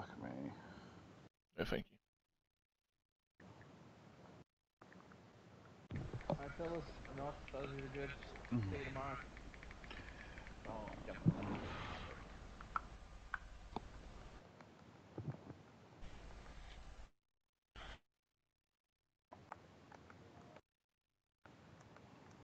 me. No, thank Alright, fellas, enough. That was really good. See you tomorrow.